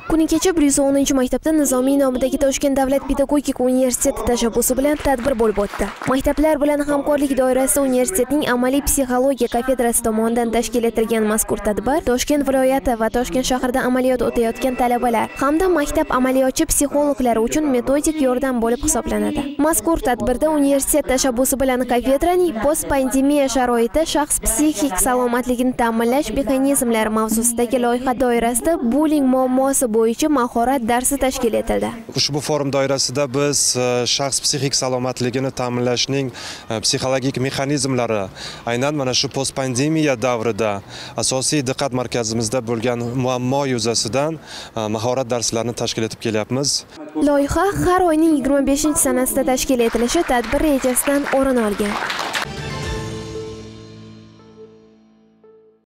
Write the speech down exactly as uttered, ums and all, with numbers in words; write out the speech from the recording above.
Kuni kecha bir yuz o'ninchi maktabda Nizomiy nomidagi Toshkent davlat pedagogika universiteti tashabbusi bilan tadbir bo'lib o'tdi. Maktablar bilan hamkorlik doirasida universitetning amaliy psixologiya kafedrasi tomonidan tashkil etilgan mazkur tadbir Toshkent viloyati va Toshkent shahrida amaliyot o'tayotgan talabalar hamda maktab amaliyotchi psixologlari uchun metodik yordam bo'lib hisoblanadi. Mazkur tadbirda universitet tashabbusi bilan kafedraning post-pandemiya sharoiti shaxs psixik salomatligini ta'minlash mexanizmlari mavzusidagi loyiha doirasida bullying muammosi bo'yicha mahorat darsi tashkil etildi. Ushbu forum doirasida biz shaxs psixik salomatligini ta'minlashning psixologik mexanizmlari aynan mana shu post-pandemiya davrida asosiy diqqat markazimizda bo'lgan muammo yuzasidan mahorat darslarini tashkil etib kelyapmiz. Loyiha har oyning yigirma beshinchi sanasida tashkil etilishi tadbir rejasidan o'rin olgan.